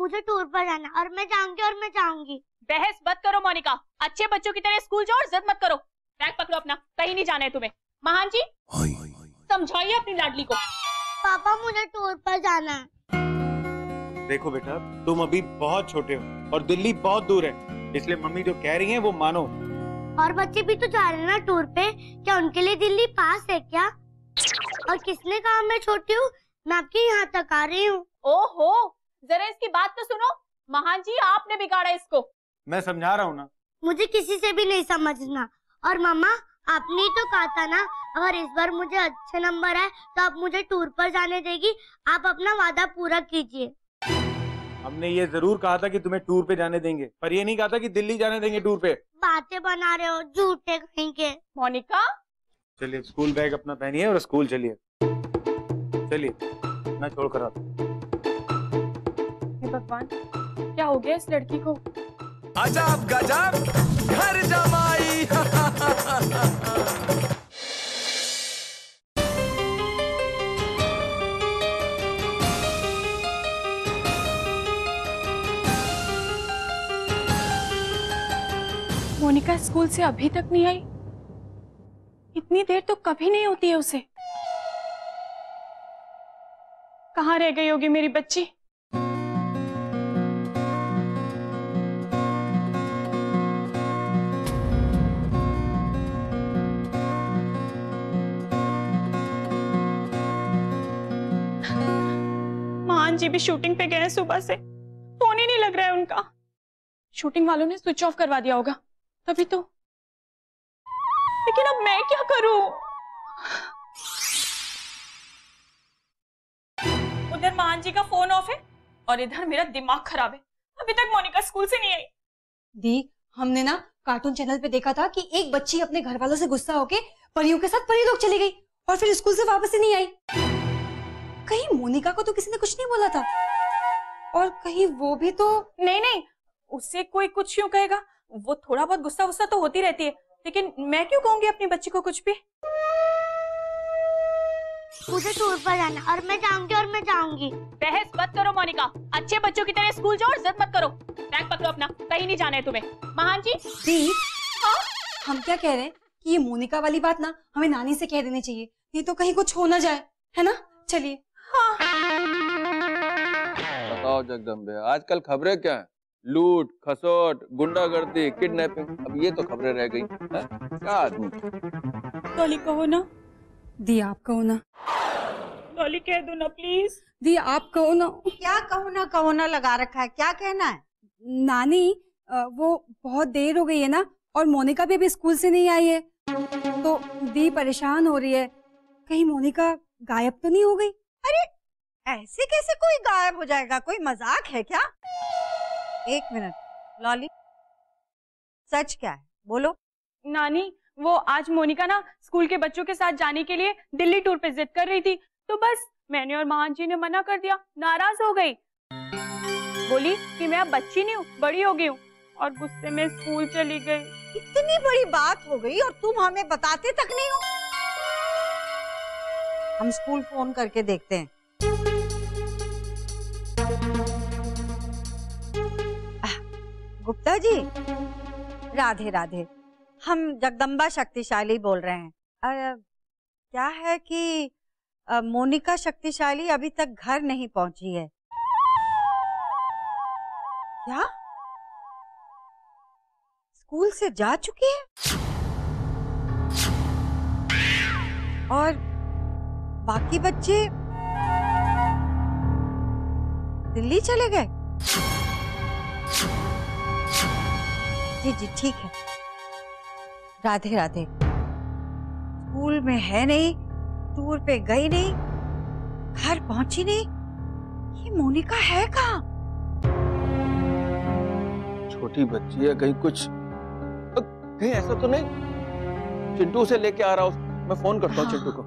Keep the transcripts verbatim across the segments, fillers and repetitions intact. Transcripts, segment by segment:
मुझे टूर पर जाना और मैं जाऊंगी और मैं जाऊंगी। बहस मत करो मोनिका, अच्छे बच्चों की तरह स्कूल जाओ और जिद मत करो। बैग पकड़ो अपना, कहीं नहीं जाना है तुम्हें। महान जी समझाइए अपनी लाडली को। पापा मुझे टूर पर जाना है। देखो बेटा, तुम अभी बहुत छोटे हो और दिल्ली बहुत दूर है, इसलिए मम्मी जो कह रही हैं वो मानो। और बच्चे भी तो जा रहे हैं ना टूर पे, क्या उनके लिए दिल्ली पास है क्या? और किसने कहा मैं छोटी हूँ, मैं आपके यहाँ तक आ रही हूँ। ओहो, जरा इसकी बात तो सुनो। महान जी आपने बिगाड़ा इसको। मैं समझा रहा हूँ ना। मुझे किसी से भी नहीं समझना। और मम्मा, आपने ही तो कहा था ना, अगर इस बार मुझे अच्छे नंबर आए तो आप मुझे टूर पर जाने देगी। आप अपना वादा पूरा कीजिए। हमने ये जरूर कहा था कि तुम्हें टूर पे जाने देंगे, पर ये नहीं कहा था कि दिल्ली जाने देंगे टूर पे। बातें बना रहे हो, झूठे कहीं के। मोनिका चलिए स्कूल बैग अपना पहनिए और स्कूल चलिए। चलिए मैं छोड़ कर आता हूँ। भगवान, क्या हो गया इस लड़की को? अजब गजब घर जमाई। मोनिका स्कूल से अभी तक नहीं आई। इतनी देर तो कभी नहीं होती है उसे। कहाँ रह गई होगी मेरी बच्ची? महान जी भी शूटिंग पे गए हैं सुबह से, फोन ही नहीं लग रहा है उनका। शूटिंग वालों ने स्विच ऑफ करवा दिया होगा तभी तो। लेकिन अब मैं क्या करूं? उधर महान जी का फोन ऑफ है और इधर मेरा दिमाग खराब है। अभी तक मोनिका स्कूल से नहीं आई। दी, हमने ना कार्टून चैनल पे देखा था कि एक बच्ची अपने घर वालों से गुस्सा होके परियों के साथ परी लोग चली गई और फिर स्कूल से वापस ही नहीं आई। कहीं मोनिका को तो किसी ने कुछ नहीं बोला था, और कहीं वो भी तो नहीं नहीं, उससे कोई कुछ क्यों कहेगा? वो थोड़ा बहुत गुस्सा गुस्सा तो होती रहती है, लेकिन मैं क्यों कहूंगी अपनी बच्ची को कुछ भी? मुझे टूर पर जाना और मैं जाऊंगी और मैं जाऊंगी। बहस मत करो मोनिका, अच्छे बच्चों की तरह स्कूल जाओ और जिद मत करो। बैग पकड़ो अपना, कहीं नहीं जाना है तुम्हें। महान जी दी, हाँ? हम क्या कह रहे हैं कि ये मोनिका वाली बात ना हमें नानी से कह देनी चाहिए, नहीं तो कहीं कुछ हो ना जाए, है ना? चलिए। हाँ। बताओ जगदम्बे, आजकल खबरें क्या है? लूट, खसोट, गुंडागर्दी, किडनैपिंग, अब ये तो खबरें रह गई। है? क्या आदमी? डॉली कहो ना। दी आप कहो ना। डॉली कह दो ना प्लीज। दी आप कहो ना। क्या कहो ना कहो ना लगा रखा है, क्या कहना है? नानी, वो बहुत देर हो गई है ना, और मोनिका भी अभी स्कूल से नहीं आई है, तो दी परेशान हो रही है। कहीं मोनिका गायब तो नहीं हो गई? अरे ऐसे कैसे कोई गायब हो जाएगा? कोई मजाक है क्या? एक मिनट लॉली, सच क्या है, बोलो। नानी, वो आज मोनिका ना स्कूल के बच्चों के साथ जाने के लिए दिल्ली टूर पे जिद कर रही थी, तो बस मैंने और महान जी ने मना कर दिया। नाराज हो गई, बोली कि मैं अब बच्ची नहीं हूँ, बड़ी हो गई हूँ, और गुस्से में स्कूल चली गई। इतनी बड़ी बात हो गई और तुम हमें बताते तक नहीं हो। हम स्कूल फोन करके देखते हैं। गुप्ता जी, राधे राधे। हम जगदम्बा शक्तिशाली बोल रहे हैं। आ, क्या है कि आ, मोनिका शक्तिशाली अभी तक घर नहीं पहुंची है। क्या? स्कूल से जा चुकी है? और बाकी बच्चे दिल्ली चले गए? जी जी ठीक है। राधे राधे। स्कूल में है नहीं, टूर पे गई नहीं, घर पहुंची नहीं, ये मोनिका है कहाँ? छोटी बच्ची है, कहीं कुछ कहीं ऐसा तो नहीं? चिंटू से लेके आ रहा हूँ, मैं फोन करता हूँ चिंटू को।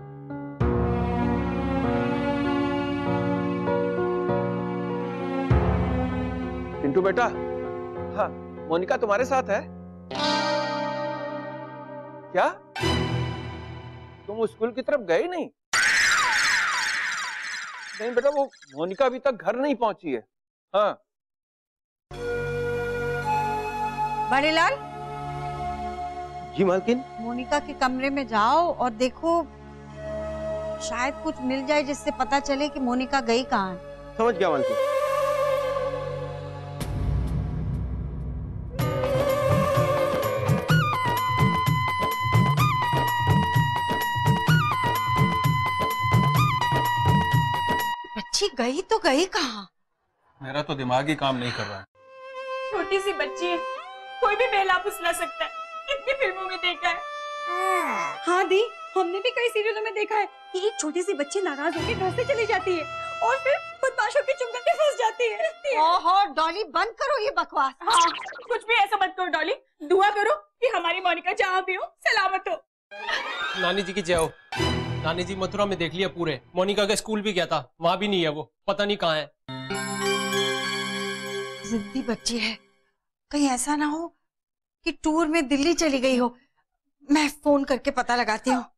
चिंटू बेटा, हाँ मोनिका तुम्हारे साथ है क्या? तुम स्कूल की तरफ गए नहीं? नहीं बेटा, वो मोनिका अभी तक घर नहीं पहुंची है। हाँ। बड़े लाल, जी मालकिन। मोनिका के कमरे में जाओ और देखो, शायद कुछ मिल जाए जिससे पता चले कि मोनिका गई कहाँ है। समझ गया मालकिन। बच्ची गई तो गई कहाँ? मेरा तो दिमाग ही काम नहीं कर रहा है। छोटी सी बच्ची है, कोई भी बेला फुसला सकता है। कितनी फिल्मों में देखा है। हाँ दी, हमने भी कई सीरियलों में देखा है कि एक छोटी सी बच्ची नाराज होकर घर से चली जाती है और फिर बदमाशों के चुंगल में फंस जाती है। ओहो डॉली, बंद करो ये बकवास। हाँ, कुछ भी ऐसा मत करो डॉली। दुआ करो कि हमारी मोनिका जहाँ भी हो सलामत हो। नानी जी की जय हो। नानी जी मथुरा में देख लिया पूरे। मोनिका के स्कूल भी गया था, वहाँ भी नहीं है वो, पता नहीं कहाँ है। जिद्दी बच्ची है, कहीं ऐसा ना हो कि टूर में दिल्ली चली गई हो। मैं फोन करके पता लगाती हूँ।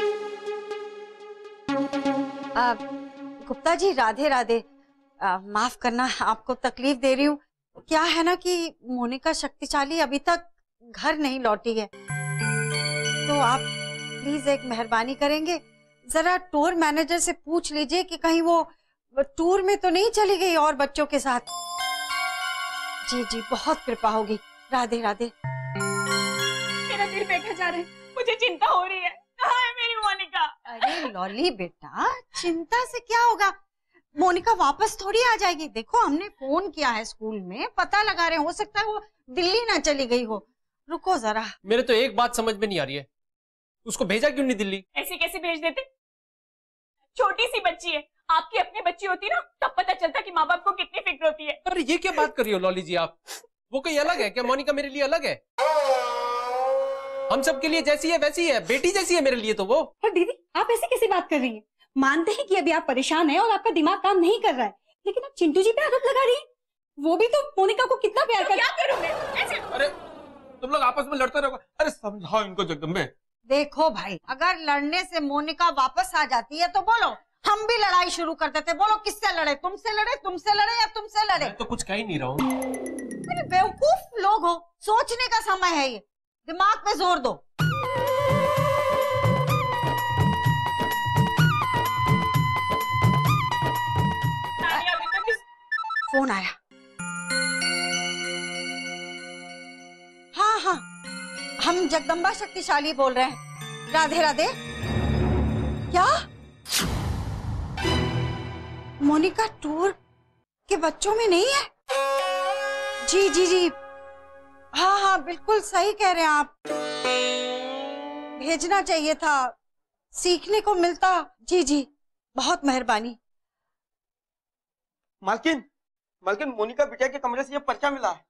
गुप्ता जी राधे राधे। आ, माफ करना आपको तकलीफ दे रही हूँ। क्या है ना कि मोनिका शक्तिशाली अभी तक घर नहीं लौटी है, तो आप प्लीज एक मेहरबानी करेंगे, जरा टूर मैनेजर से पूछ लीजिए कि कहीं वो टूर में तो नहीं चली गई और बच्चों के साथ। जी जी, बहुत कृपा होगी। राधे राधे। मेरा दिल बैठा जा रहा है, मुझे चिंता हो रही है। कहाँ है मेरी मोनिका? अरे लॉली बेटा, चिंता से क्या होगा, मोनिका वापस थोड़ी आ जाएगी। देखो हमने फोन किया है स्कूल में, पता लगा रहे हैं, हो सकता है वो दिल्ली ना चली गई हो। रुको जरा। मेरे तो एक बात समझ में नहीं आ रही है, उसको भेजा क्यों नहीं दिल्ली? ऐसे कैसे भेज देते? छोटी सी बच्ची है, आपकी अपनी बच्ची होती ना तब पता चलता कि माँ बाप को कितनी फिक्र होती है। अरे ये क्या बात कर रही हो लॉली जी आप? वो कहीं अलग है क्या? मोनिका मेरे लिए अलग है? हम सब के लिए जैसी है वैसी है, बेटी जैसी है मेरे लिए तो वो। और दीदी आप ऐसे कैसे बात कर रही हैं? मानते हैं कि अभी आप परेशान हैं और आपका दिमाग काम नहीं कर रहा है, लेकिन आप चिंटू जी पे आरोप लगा रही हैं। वो भी तो मोनिका को कितना प्यार तो करते। क्या करूं मैं? ऐसे अरे तुम लोग आपस में लड़ते रहो। अरे समझाओ इनको जगदम्बे। देखो भाई, अगर लड़ने से मोनिका वापस आ जाती है तो बोलो, हम भी लड़ाई शुरू कर देते। बोलो किससे लड़े, तुमसे लड़े, तुमसे लड़े या तुमसे लड़े? मैं तो कुछ कह ही नहीं रहा हूँ। अरे बेवकूफ लोग हो, सोचने का समय है ये, दिमाग पे जोर दो। नानी अभी तक इस- फोन आया। हाँ हाँ, हम जगदम्बा शक्तिशाली बोल रहे हैं। राधे राधे। क्या मोनिका टूर के बच्चों में नहीं है? जी जी जी, हाँ हाँ बिल्कुल सही कह रहे हैं आप, भेजना चाहिए था, सीखने को मिलता। जी जी, बहुत मेहरबानी। मालकिन, मालकिन मोनिका बिटिया के कमरे से ये पर्चा मिला है।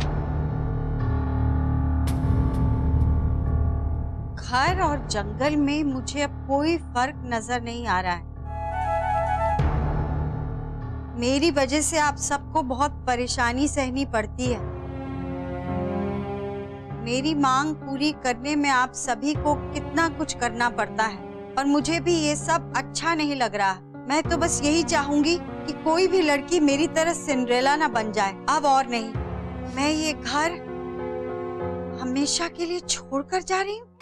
घर और जंगल में मुझे अब कोई फर्क नजर नहीं आ रहा है। मेरी वजह से आप सबको बहुत परेशानी सहनी पड़ती है। मेरी मांग पूरी करने में आप सभी को कितना कुछ करना पड़ता है और मुझे भी ये सब अच्छा नहीं लग रहा। मैं तो बस यही चाहूंगी कि कोई भी लड़की मेरी तरह सिंड्रेला ना बन जाए, अब और नहीं। मैं ये घर हमेशा के लिए छोड़कर जा रही हूँ।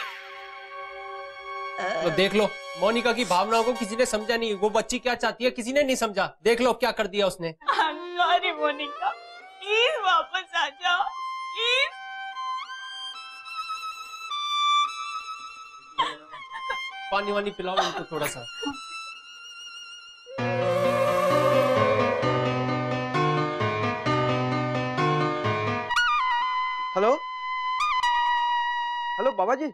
तो देख लो, मोनिका की भावनाओं को किसी ने समझा नहीं। वो बच्ची क्या चाहती है किसी ने नहीं समझा। देख लो क्या कर दिया उसने। सॉरी मोनिका, प्लीज वापस आ जाओ प्लीज। पानी वानी पिलाओ इनको थोड़ा सा। हेलो हेलो बाबा जी।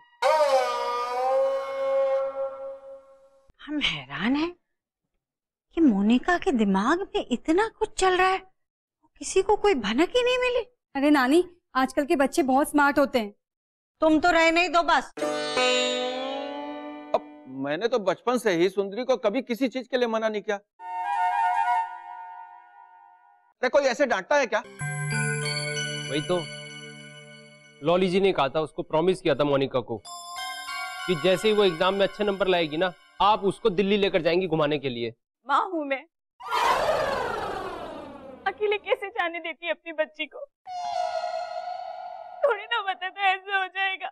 हम हैरान हैं कि मोनिका के दिमाग में इतना कुछ चल रहा है, किसी को कोई भनक ही नहीं मिली। अरे नानी, आजकल के बच्चे बहुत स्मार्ट होते हैं। तुम तो रह नहीं दो बस। अब मैंने तो बचपन से ही सुंदरी को कभी किसी चीज के लिए मना नहीं किया। अरे कोई ऐसे डांटता है क्या? वही तो लॉली जी ने कहा था, उसको प्रॉमिस किया था मोनिका को कि जैसे ही वो एग्जाम में अच्छे नंबर लाएगी ना, आप उसको दिल्ली लेकर जाएंगी घुमाने के लिए। माँ हूँ मैं, और अकेले कैसे जाने देती है अपनी बच्ची को? थोड़ी ना बता तो ऐसे हो जाएगा।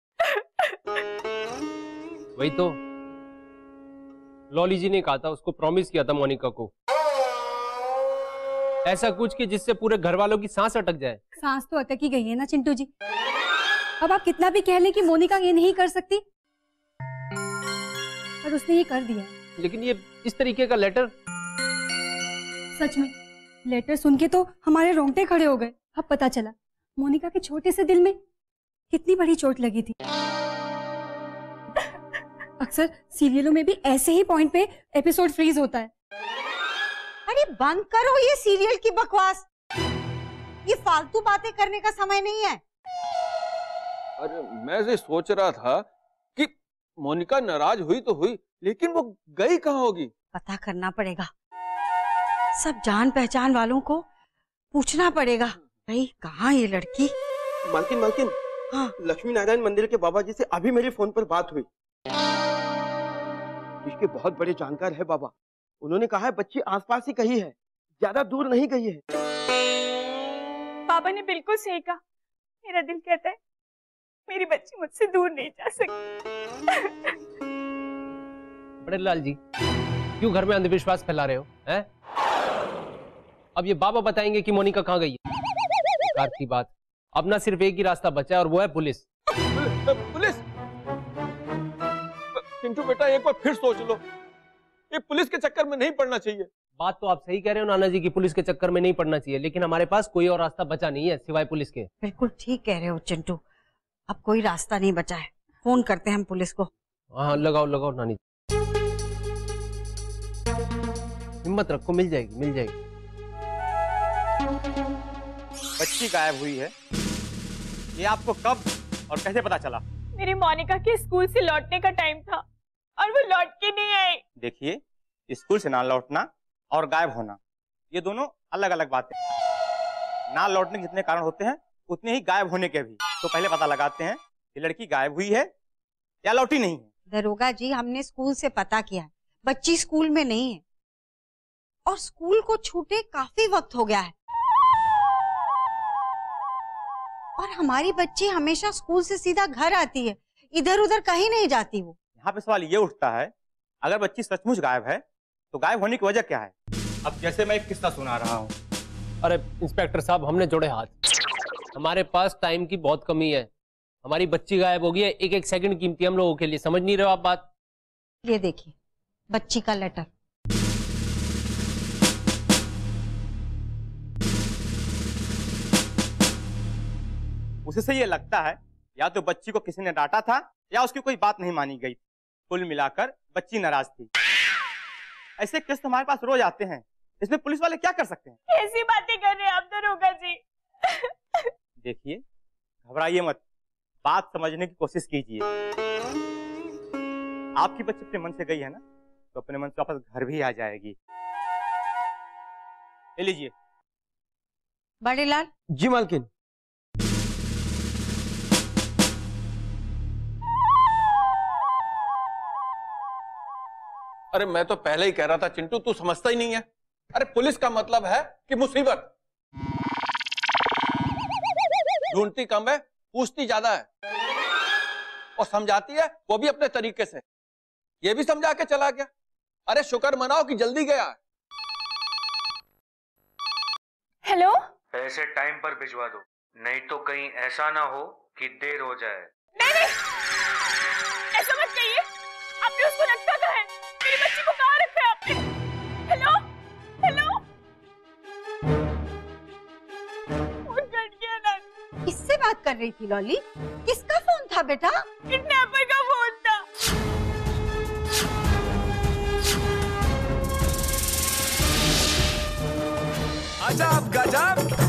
वही तो लॉली जी ने कहा था, उसको प्रॉमिस किया था मोनिका को, ऐसा कुछ कि जिससे पूरे घर वालों की सांस अटक जाए। सांस तो अटक ही गई है ना चिंटू जी। अब आप कितना भी कह लें कि मोनिका ये नहीं कर सकती, पर उसने ये कर दिया। लेकिन ये इस तरीके का लेटर, सच में लेटर सुन के तो हमारे रोंगटे खड़े हो गए। अब पता चला मोनिका के छोटे से दिल में कितनी बड़ी चोट लगी थी। अक्सर सीरियलों में भी ऐसे ही पॉइंट पे एपिसोड फ्रीज होता है। अरे बंद करो ये सीरियल की बकवास, ये फालतू बातें करने का समय नहीं है। अरे मैं से सोच रहा था कि मोनिका नाराज हुई तो हुई, लेकिन वो गई कहाँ होगी? पता करना पड़ेगा, सब जान पहचान वालों को पूछना पड़ेगा। भाई कहाँ ये लड़की? मालकिन मालकिन हाँ लक्ष्मी नारायण मंदिर के बाबा जी से अभी मेरी फोन पर बात हुई। इसके बहुत बड़े जानकार है बाबा। उन्होंने कहा है बच्ची आसपास ही कहीं है, ज्यादा दूर नहीं गई है। पापा ने बिल्कुल सही कहा। मेरा दिल कहता है मेरी बच्ची मुझसे दूर नहीं जा सकती। बड़े लाल जी, क्यों घर में अंधविश्वास फैला रहे हो हैं? अब ये बाबा बताएंगे कि मोनिका कहाँ गई है। बेकार की बात। अब ना सिर्फ एक ही रास्ता बचा है और वो है पुलिस। पुलिस? चिंटू बेटा एक बार फिर सोच लो, ये पुलिस के चक्कर में नहीं पड़ना चाहिए। बात तो आप सही कह रहे हो नाना जी की पुलिस के चक्कर में नहीं पड़ना चाहिए, लेकिन हमारे पास कोई और रास्ता बचा नहीं है सिवाय पुलिस के। बिल्कुल ठीक कह रहे हो चिंटू, अब कोई रास्ता नहीं बचा है। फोन करते हैं हम पुलिस को। हाँ लगाओ लगाओ नानी, हिम्मत रखो, मिल जाएगी मिल जाएगी। बच्ची गायब हुई है, ये आपको कब और कैसे पता चला? मेरी मोनिका के स्कूल से लौटने का टाइम था और वो लौट के नहीं आई। देखिए, स्कूल से ना लौटना और गायब होना ये दोनों अलग अलग बातें हैं। ना लौटने के जितने कारण होते हैं उतने ही गायब होने के भी। तो पहले पता लगाते हैं कि लड़की गायब हुई है या लौटी नहीं है। दरोगा जी, हमने स्कूल से पता किया है, बच्ची स्कूल में नहीं है और स्कूल को छूटे काफी वक्त हो गया है। और हमारी बच्ची हमेशा स्कूल से सीधा घर आती है, इधर उधर कहीं नहीं जाती वो। यहाँ पे सवाल ये उठता है, अगर बच्ची सचमुच गायब है तो गायब होने की वजह क्या है? अब जैसे मैं एक किस्सा सुना रहा हूँ। अरे इंस्पेक्टर साहब, हमने जोड़े हाथ, हमारे पास टाइम की बहुत कमी है। हमारी बच्ची गायब हो गई है, एक एक सेकंड कीमती हम लोगों के लिए। समझ नहीं रहे हो आप बात? ये देखिए बच्ची का लेटर। उसे से ये लगता है या तो बच्ची को किसी ने डांटा था या उसकी कोई बात नहीं मानी गई। कुल मिलाकर बच्ची नाराज थी। ऐसे केस तो हमारे पास रोज आते हैं, इसमें पुलिस वाले क्या कर सकते हैं? कैसी बातें कर रहे हैं आप दरोगा जी? देखिए, घबराइए मत, बात समझने की कोशिश कीजिए। आपकी बच्ची अपने मन से गई है ना, तो अपने मन से वापस घर भी आ जाएगी। ले लीजिए। बड़े लाल। जी मालकिन। अरे मैं तो पहले ही कह रहा था चिंटू, तू समझता ही नहीं है। अरे पुलिस का मतलब है कि मुसीबत। ढूंढती कम है, पूछती ज्यादा है, और समझाती है वो भी अपने तरीके से। ये भी समझा के चला गया। अरे शुक्र मनाओ कि जल्दी गया। हेलो, पैसे टाइम पर भिजवा दो, नहीं तो कहीं ऐसा ना हो कि देर हो जाए। नहीं नहीं, ऐसा मत कहिए। आपने उसको रखा कहाँ है? मेरी बच्ची को कहाँ रखा है आपने? हेलो हेलो, फोन कट गया ना। किससे बात कर रही थी लॉली? किसका फोन था बेटा? किडनैपर का फोन था। अजब गजब